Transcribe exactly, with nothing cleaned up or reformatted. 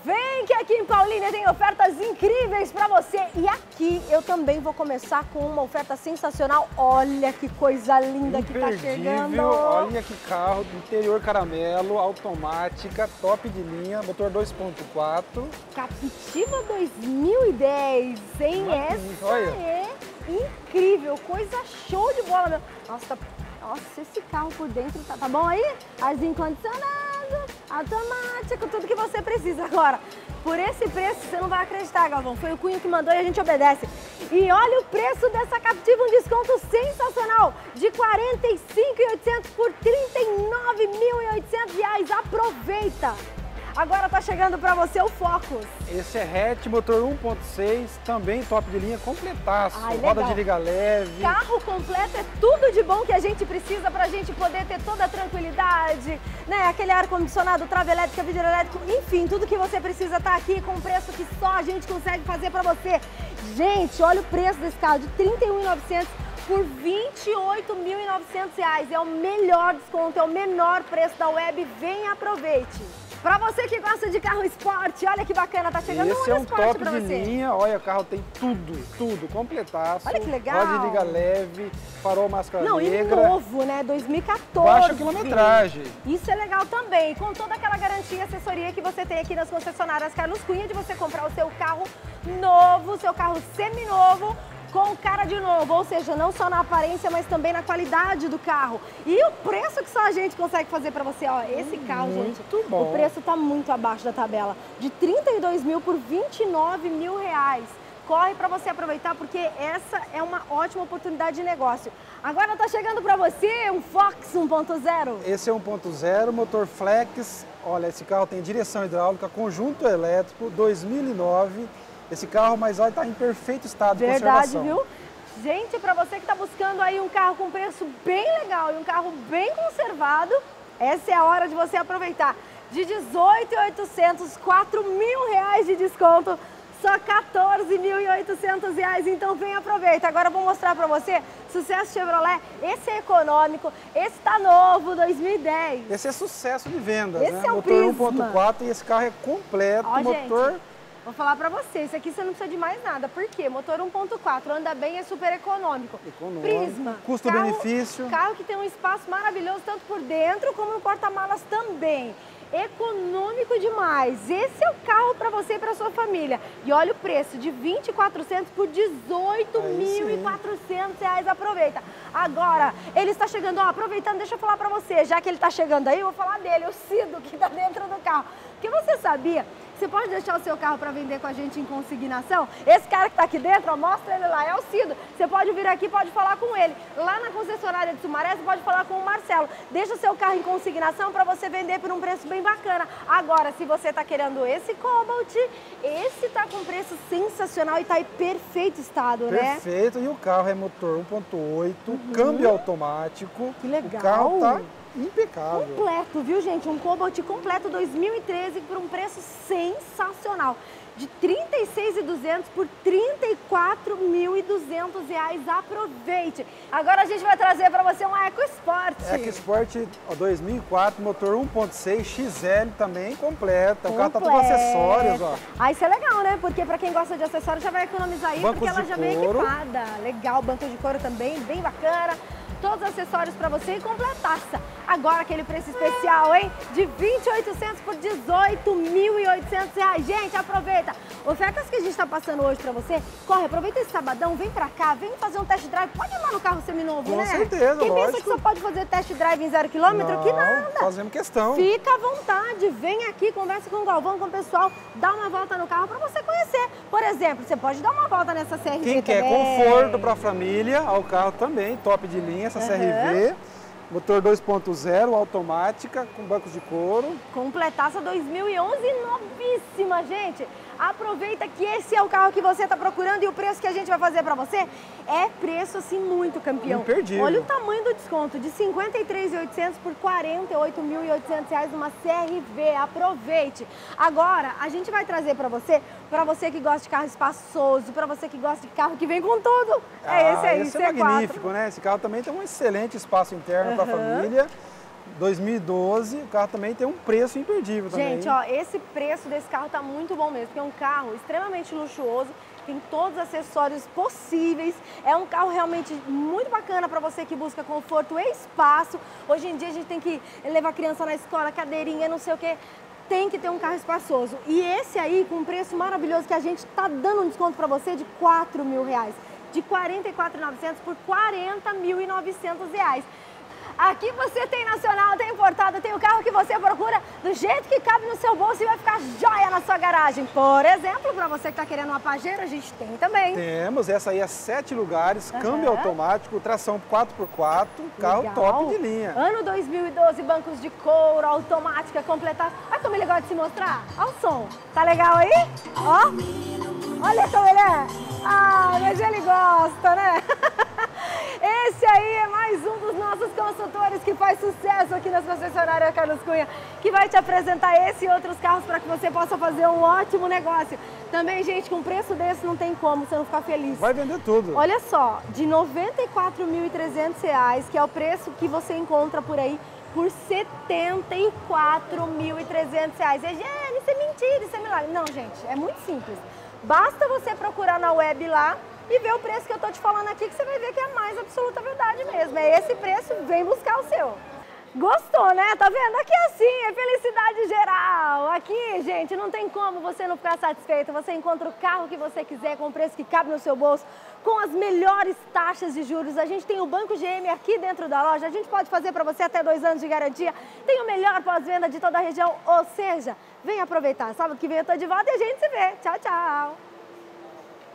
Vem que aqui em Paulínia tem ofertas incríveis para você. E aqui eu também vou começar com uma oferta sensacional. Olha que coisa linda que tá chegando. Olha que carro, interior caramelo, automática, top de linha, motor dois ponto quatro. Captiva dois mil e dez, hein? Essa olha. é incrível, coisa show de bola. Nossa, tá... Nossa, esse carro por dentro tá, tá bom aí? Arzinho condicionado, automático, tudo que você precisa. Agora, por esse preço, você não vai acreditar, Galvão. Foi o Cunha que mandou e a gente obedece. E olha o preço dessa Captiva, um desconto sensacional de quarenta e cinco mil e oitocentos por trinta e nove mil e oitocentos reais. Aproveita! Agora tá chegando para você o Focus. Esse é hatch, motor um ponto seis, também top de linha, completaço. Ai, roda de liga leve. Carro completo é tudo de bom que a gente precisa pra gente poder ter toda a tranquilidade, né? Aquele ar-condicionado, trava elétrica, vidro elétrico, enfim, tudo que você precisa tá aqui com um preço que só a gente consegue fazer pra você. Gente, olha o preço desse carro, de trinta e um mil e novecentos por vinte e oito mil e novecentos reais. É o melhor desconto, é o menor preço da web. Vem e aproveite. Pra você que gosta de carro esporte, olha que bacana, tá chegando Esse um é um esporte top pra de você. linha, olha, o carro tem tudo, tudo, completaço. Olha que legal. Roda de liga leve, farol máscara Não, negra. e novo, né? dois mil e quatorze. Baixa quilometragem. Isso é legal também, com toda aquela garantia e assessoria que você tem aqui nas concessionárias Carlos Cunha, de você comprar o seu carro novo, seu carro seminovo, com cara de novo, ou seja, não só na aparência, mas também na qualidade do carro. E o preço que só a gente consegue fazer pra você, ó, esse carro, muito gente, bom. o preço tá muito abaixo da tabela, de trinta e dois mil por vinte e nove mil reais. Corre para você aproveitar, porque essa é uma ótima oportunidade de negócio. Agora tá chegando para você um Fox um ponto zero. Esse é um ponto zero, motor flex. Olha, esse carro tem direção hidráulica, conjunto elétrico, dois mil e nove. Esse carro, mas olha, está em perfeito estado de Verdade, conservação. viu? Gente, para você que está buscando aí um carro com preço bem legal e um carro bem conservado, essa é a hora de você aproveitar. De dezoito mil e oitocentos, quatro mil reais de desconto, só quatorze mil e oitocentos reais, então vem aproveita. Agora eu vou mostrar para você, Sucesso Chevrolet, esse é econômico, esse tá novo, dois mil e dez. Esse é sucesso de vendas, esse né? É o motor um Prisma. ponto quatro e esse carro é completo, Ó, motor... Gente, vou falar pra você, esse aqui você não precisa de mais nada. Por quê? Motor um ponto quatro, anda bem, é super econômico. Econômico. Prisma. Custo-benefício. Carro, carro que tem um espaço maravilhoso, tanto por dentro como no porta-malas também. Econômico demais. Esse é o carro para você e para sua família. E olha o preço, de vinte e quatrocentos por dezoito mil e quatrocentos reais. Aproveita. Agora, ele está chegando, ó, aproveitando, deixa eu falar para você, já que ele está chegando aí, eu vou falar dele, o Cido, que está dentro do carro. Porque você sabia, você pode deixar o seu carro para vender com a gente em consignação? Esse cara que está aqui dentro, ó, mostra ele lá, é o Cido. Você pode vir aqui, pode falar com ele. Lá na concessionária de Sumaré, você pode falar com o Marcelo. Deixa o seu carro em consignação para você vender por um preço bem bacana. Agora, se você está querendo esse Cobalt, esse tá com preço sensacional e tá em perfeito estado, né? Perfeito, e o carro é motor um ponto oito, Uhum. câmbio automático. Que legal. O carro tá impecável. Completo, viu, gente? Um Cobalt completo dois mil e treze por um preço sensacional. De trinta e seis mil e duzentos por trinta e quatro mil e duzentos reais. Aproveite! Agora a gente vai trazer para você um EcoSport. EcoSport ó, dois mil e quatro, motor um ponto seis, X L também completa. O carro tá Completo. tudo acessórios, ó. Ah, isso é legal, né? Porque para quem gosta de acessórios já vai economizar aí, Bancos porque ela de já vem couro. equipada. Legal, banco de couro também, bem bacana. Todos os acessórios para você e completaça. Agora aquele preço especial, hein? De vinte mil e oitocentos por dezoito mil e oitocentos reais. Gente, aproveita. Ofertas que a gente está passando hoje para você. Corre, aproveita esse sabadão, vem para cá, vem fazer um test drive. Pode ir lá no carro seminovo, Com né? certeza, Quem lógico. pensa que só pode fazer test drive em zero quilômetro? Que nada. Fazemos questão. Fica à vontade, vem aqui, conversa com o Galvão, com o pessoal, dá uma volta no carro para você conhecer. Por exemplo, você pode dar uma volta nessa C R V Quem quer também. conforto para a família, ao carro também, top de linha, essa Uhum. C R V. Motor dois ponto zero, automática, com bancos de couro. Completaça dois mil e onze, novíssima, gente. Aproveita que esse é o carro que você está procurando e o preço que a gente vai fazer para você é preço assim muito campeão. Imperdível. Olha o tamanho do desconto, de cinquenta e três mil e oitocentos por quarenta e oito mil e oitocentos reais numa C R V. Aproveite. Agora, a gente vai trazer para você, para você que gosta de carro espaçoso, para você que gosta de carro que vem com tudo. É Ah, esse aí, esse C é quatro. magnífico, né? Esse carro também tem um excelente espaço interno para a família. dois mil e doze, o carro também tem um preço imperdível também. Gente, ó, esse preço desse carro tá muito bom mesmo, porque é um carro extremamente luxuoso, tem todos os acessórios possíveis, é um carro realmente muito bacana para você que busca conforto e espaço. Hoje em dia a gente tem que levar a criança na escola, cadeirinha, não sei o quê, tem que ter um carro espaçoso. E esse aí, com um preço maravilhoso, que a gente tá dando um desconto para você de quatro mil reais, de quarenta e quatro mil e novecentos por quarenta mil e novecentos reais. Aqui você tem nacional, tem importado, tem o carro que você procura do jeito que cabe no seu bolso e vai ficar joia na sua garagem. Por exemplo, para você que está querendo uma Pajero, a gente tem também. Temos, essa aí é sete lugares, uhum. Câmbio automático, tração quatro por quatro, carro legal. Top de linha. Ano dois mil e doze, bancos de couro, automática, completada. Olha como ele gosta de se mostrar. Olha o som. Tá legal aí? Ó. Olha como ele é. Ah, mas ele gosta, né? Esse aí é mais um dos nossos consultores que faz sucesso aqui nas concessionárias Carlos Cunha, que vai te apresentar esse e outros carros para que você possa fazer um ótimo negócio. Também, gente, com um preço desse não tem como você não ficar feliz. Vai vender tudo. Olha só, de noventa e quatro mil e trezentos reais, que é o preço que você encontra por aí, por setenta e quatro mil e trezentos reais. E, gente, isso é mentira, isso é milagre. Não, gente, é muito simples. Basta você procurar na web lá e ver o preço que eu tô te falando aqui, que você vai ver que é a mais absoluta verdade mesmo. É esse preço, vem buscar o seu. Gostou, né? Tá vendo? Aqui é assim, é felicidade geral. Aqui, gente, não tem como você não ficar satisfeito. Você encontra o carro que você quiser, com o preço que cabe no seu bolso, com as melhores taxas de juros. A gente tem o Banco G M aqui dentro da loja. A gente pode fazer para você até dois anos de garantia. Tem o melhor pós-venda de toda a região. Ou seja, vem aproveitar. Sábado que vem eu tô de volta e a gente se vê. Tchau, tchau.